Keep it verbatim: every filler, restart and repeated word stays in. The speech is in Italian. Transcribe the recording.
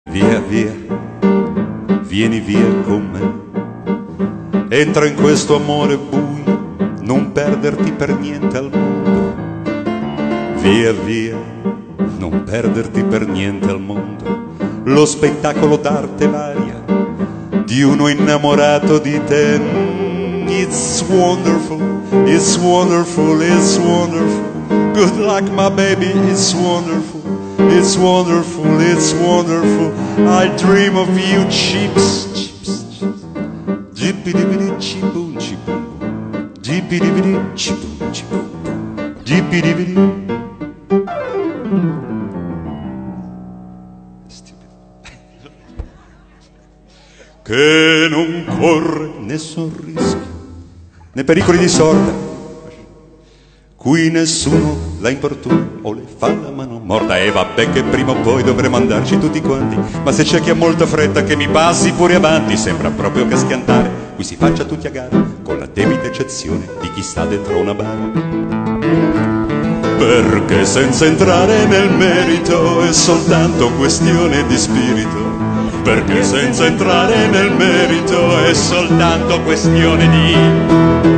Via, via, vieni via con me, entra in questo amore buio, non perderti per niente al mondo. Via, via, non perderti per niente al mondo, lo spettacolo d'arte varia di uno innamorato di te. It's wonderful, it's wonderful, it's wonderful. Good luck my baby, it's wonderful. It's wonderful, it's wonderful. I dream of you, chips, chips, chips. Jippity-bitty, chip-boom, chip-boom. Jippity-bitty, chip-boom, chip-boom. Jippity-bitty. Che non corre nessun rischio, né pericoli di sorta. Qui nessuno la importuna o le fa la mano morta. E vabbè che prima o poi dovremo andarci tutti quanti, ma se c'è chi ha molta fretta che mi passi pure avanti. Sembra proprio che schiantare qui si faccia tutti a gara, con la debita eccezione di chi sta dentro una bara. Perché senza entrare nel merito è soltanto questione di spirito. Perché senza entrare nel merito è soltanto questione di